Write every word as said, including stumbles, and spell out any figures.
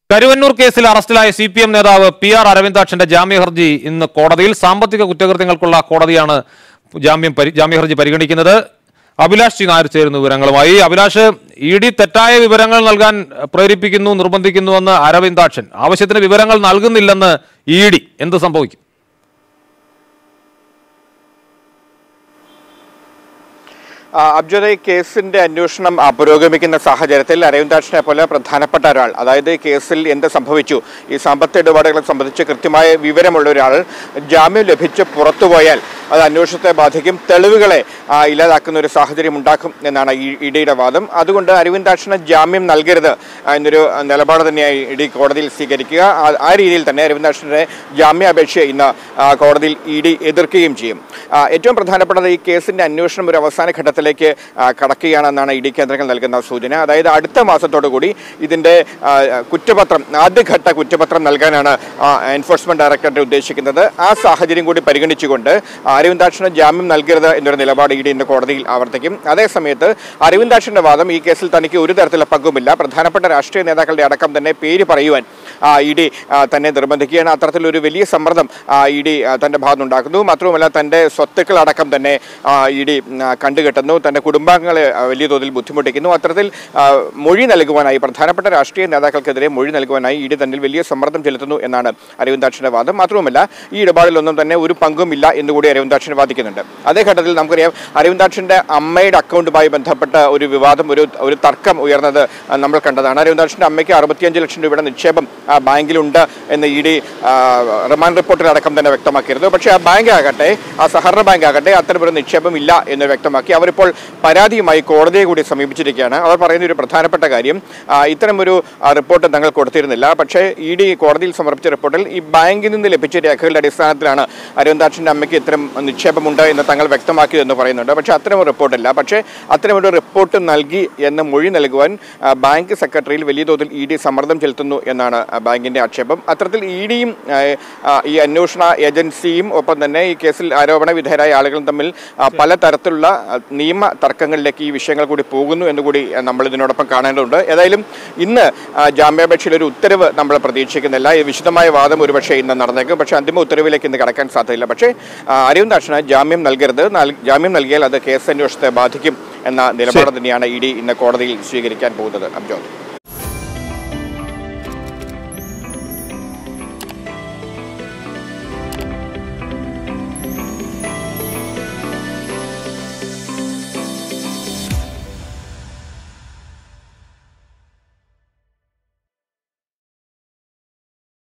കരുവന്നൂർ കേസിൽ അറസ്റ്റിലായ C P M നേതാവ് പി ആർ അരവിന്ദാക്ഷന്റെ ജാമ്യ ഹർജി ഇന്ന് കോടതിയിൽ സാമ്പത്തിക കുറ്റകൃത്യങ്ങൾക്കുള്ള കോടതിയാണ് ജാമ്യം ജാമ്യ ഹർജി പരിഗണിക്കുന്നത്. അഭിലാഷ് ജി നായർ ചേരുന്ന വിവരങ്ങളുമായി. അഭിലാഷ്, ഇ ഡി തെറ്റായ വിവരങ്ങൾ നൽകാൻ പ്രേരിപ്പിക്കുന്നു, നിർബന്ധിക്കുന്നുവെന്ന് അരവിന്ദാക്ഷൻ, ആവശ്യത്തിന് വിവരങ്ങൾ നൽകുന്നില്ലെന്ന് ഇ ഡി, എന്ത് സംഭവിക്കും? അബ്ജദ്, കേസിന്റെ അന്വേഷണം പുരോഗമിക്കുന്ന സാഹചര്യത്തിൽ അരവിന്ദാക്ഷനെ പോലെ പ്രധാനപ്പെട്ട ഒരാൾ, അതായത് കേസിൽ എന്ത് സംഭവിച്ചു, ഈ സാമ്പത്തിക ഇടപാടുകളെ സംബന്ധിച്ച് കൃത്യമായ വിവരമുള്ള ഒരാൾ ജാമ്യം ലഭിച്ച് പുറത്തുപോയാൽ അത് അന്വേഷണത്തെ ബാധിക്കും, തെളിവുകളെ ഇല്ലാതാക്കുന്ന ഒരു സാഹചര്യം ഉണ്ടാക്കും എന്നാണ് ഇ ഡിയുടെ വാദം. അതുകൊണ്ട് അരവിന്ദാക്ഷന് ജാമ്യം നൽകരുത് എന്നൊരു നിലപാട് തന്നെയായി ഇ ഡി കോടതിയിൽ സ്വീകരിക്കുക. ആ രീതിയിൽ തന്നെ അരവിന്ദാക്ഷന്റെ ജാമ്യാപേക്ഷയെ ഇന്ന് കോടതിയിൽ ഇ ഡി എതിർക്കുകയും ചെയ്യും. ഏറ്റവും പ്രധാനപ്പെട്ടത് ഈ കേസിന്റെ അന്വേഷണം ഒരു അവസാന ഘട്ടത്തിലേക്ക് കടക്കുകയാണെന്നാണ് ഇ ഡി കേന്ദ്രങ്ങൾ നൽകുന്ന സൂചന. അതായത് അടുത്ത മാസത്തോടു കൂടി ഇതിന്റെ കുറ്റപത്രം, ആദ്യഘട്ട കുറ്റപത്രം നൽകാനാണ് എൻഫോഴ്സ്മെന്റ് ഡയറക്ടറേറ്റ് ഉദ്ദേശിക്കുന്നത്. ആ സാഹചര്യം കൂടി പരിഗണിച്ചുകൊണ്ട് അരവിന്ദാക്ഷന് ജാമ്യം നൽകരുത് എന്നൊരു നിലപാട് ഇ ഡി ഇന്ന് കോടതിയിൽ ആവർത്തിക്കും. അതേസമയത്ത് അരവിന്ദാക്ഷന്റെ വാദം ഈ കേസിൽ തനിക്ക് ഒരു തരത്തിലുള്ള പങ്കുമില്ല, പ്രധാനപ്പെട്ട രാഷ്ട്രീയ നേതാക്കളുടെ അടക്കം തന്നെ പേര് പറയുവാൻ ഇ ഡി തന്നെ നിർബന്ധിക്കുകയാണ്. അത്തരത്തിലൊരു വലിയ സമ്മർദ്ദം ഇ ഡി തന്റെ ഭാഗത്തുനിന്നുണ്ടാക്കുന്നു. മാത്രവുമല്ല തന്റെ സ്വത്തുക്കളടക്കം തന്നെ ഇ ഡി കണ്ടുകെട്ടുന്നു, തന്റെ കുടുംബാംഗങ്ങളെ വലിയ തോതിൽ ബുദ്ധിമുട്ടിക്കുന്നു. അത്തരത്തിൽ മൊഴി നൽകുവാനായി, പ്രധാനപ്പെട്ട രാഷ്ട്രീയ നേതാക്കൾക്കെതിരെ മൊഴി നൽകുവാനായി ഇ ഡി തന്നിൽ വലിയ സമ്മർദ്ദം ചെലുത്തുന്നു എന്നാണ് അരവിന്ദാക്ഷന്റെ വാദം. മാത്രവുമല്ല ഈ ഇടപാടിലൊന്നും തന്നെ ഒരു പങ്കുമില്ല എന്നുകൂടി അരവിന്ദാക്ഷൻ വാദിക്കുന്നുണ്ട്. അതേ ഘട്ടത്തിൽ നമുക്കറിയാം, അരവിന്ദാക്ഷന്റെ അമ്മയുടെ അക്കൗണ്ടുമായി ബന്ധപ്പെട്ട ഒരു വിവാദം, ഒരു ഒരു തർക്കം ഉയർന്നത് നമ്മൾ കണ്ടതാണ്. അരവിന്ദാക്ഷന്റെ അമ്മയ്ക്ക് അറുപത്തിയഞ്ച് ലക്ഷം രൂപയുടെ നിക്ഷേപം ബാങ്കിലുണ്ട് എന്ന് ഇ ഡി റിമാൻഡ് റിപ്പോർട്ടിലടക്കം തന്നെ വ്യക്തമാക്കിയിരുന്നു. പക്ഷേ ആ ബാങ്ക് ആകട്ടെ, ആ സഹകരണ ബാങ്ക് ആകട്ടെ, അത്തരമൊരു നിക്ഷേപം ഇല്ല എന്ന് വ്യക്തമാക്കി. അവരിപ്പോൾ പരാതിയുമായി കോടതിയെ കൂടി സമീപിച്ചിരിക്കുകയാണ്. അവർ പറയുന്ന ഒരു പ്രധാനപ്പെട്ട കാര്യം, ഇത്തരമൊരു റിപ്പോർട്ട് തങ്ങൾ കൊടുത്തിരുന്നില്ല, പക്ഷേ ഇ ഡി കോടതിയിൽ സമർപ്പിച്ച റിപ്പോർട്ടിൽ ഈ ബാങ്കിൽ നിന്ന് ലഭിച്ച രേഖകളുടെ അടിസ്ഥാനത്തിലാണ് അരവിന്ദാക്ഷന്റെ അമ്മയ്ക്ക് ഇത്തരം നിക്ഷേപമുണ്ട് എന്ന് തങ്ങൾ വ്യക്തമാക്കിയതെന്ന് പറയുന്നുണ്ട്. പക്ഷേ അത്തരമൊരു റിപ്പോർട്ടില്ല. പക്ഷേ അത്തരമൊരു റിപ്പോർട്ട് നൽകി എന്ന് മൊഴി നൽകുവാൻ ബാങ്ക് സെക്രട്ടറിയിൽ വലിയ തോതിൽ ഇ ഡി സമ്മർദ്ദം ചെലുത്തുന്നു എന്നാണ് ബാങ്കിന്റെ ആക്ഷേപം. അത്തരത്തിൽ ഇ ഡിയും ഈ അന്വേഷണ ഏജൻസിയും ഒപ്പം തന്നെ ഈ കേസിൽ ആരോപണ വിധേയരായ ആളുകളും തമ്മിൽ പലതരത്തിലുള്ള നിയമ തർക്കങ്ങളിലേക്ക് ഈ വിഷയങ്ങൾ കൂടി പോകുന്നു എന്നുകൂടി നമ്മൾ ഇതിനോടൊപ്പം കാണേണ്ടതുണ്ട്. ഏതായാലും ഇന്ന് ജാമ്യാപേക്ഷയിൽ ഒരു ഉത്തരവ് നമ്മൾ പ്രതീക്ഷിക്കുന്നില്ല. ഈ വിശദമായ വാദം ഒരുപക്ഷെ ഇന്ന് നടന്നേക്കും, പക്ഷേ അന്തിമ ഉത്തരവിലേക്ക് ഇന്ന് കടക്കാൻ സാധ്യതയില്ല. പക്ഷേ അരവിന്ദാക്ഷന് ജാമ്യം നൽകരുത്, ജാമ്യം നൽകിയാൽ അത് കേസ് അന്വേഷണത്തെ ബാധിക്കും എന്ന നിലപാട് തന്നെയാണ് ഇ ഡി ഇന്ന് കോടതിയിൽ സ്വീകരിക്കാൻ പോകുന്നത്. അബ്ജോദ്.